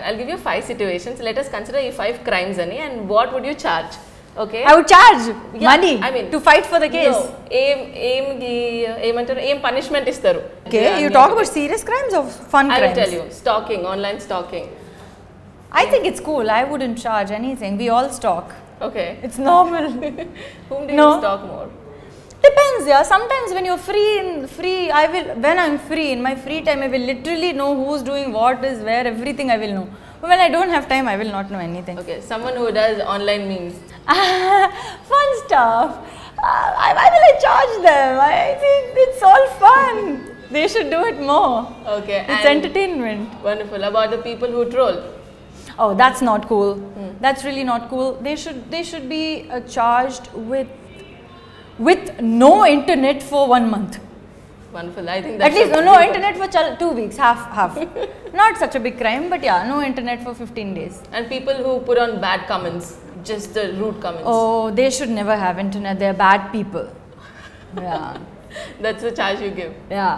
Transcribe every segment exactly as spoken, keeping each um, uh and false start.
I'll give you five situations. Let us consider ఈ five crimes ani, and what would you charge? Okay. I would charge yeah, money I mean, to fight for the case. No. Aim, aim, ఏమంటారు ఏం punishment ఇస్తారు? Okay, you talk about serious crimes or fun crimes? I will crimes? tell you. Stalking, online stalking. I think it's cool. I wouldn't charge anything. We all stalk. Okay. It's normal. Whom do no. you stalk more? Depends, yeah. Sometimes when you're free, in free, I will. When I'm free in my free time, I will literally know who's doing what, is where, everything I will know. But when I don't have time, I will not know anything. Okay, someone who does online memes. Fun stuff. Uh, why will I charge them? I think it's all fun. They should do it more. Okay. It's entertainment. Wonderful. About the people who troll. Oh, that's not cool. Hmm. That's really not cool. They should they should be uh, charged with with no internet for one month. Wonderful. I think that's at least no, no internet for two weeks, half half. Not such a big crime, but yeah, no internet for fifteen days. And people who put on bad comments, just the rude comments. Oh, they should never have internet. They're bad people. Yeah. That's the charge you give. Yeah.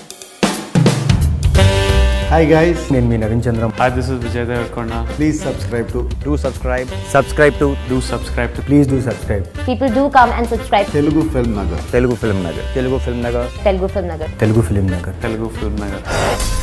Hi guys, నేను మీ Naveen Chandram. Hi, this is Vijay Devarkonda. Please subscribe to do subscribe subscribe to do subscribe to please do subscribe. People do come and subscribe. Telugu Film Nagar. Telugu Film Nagar. Telugu Film Nagar. Telugu Film Nagar. Telugu Film Nagar. Telugu Film Nagar.